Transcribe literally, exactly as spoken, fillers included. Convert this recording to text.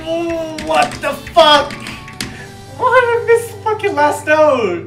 What the fuck? Why did I miss the fucking last note?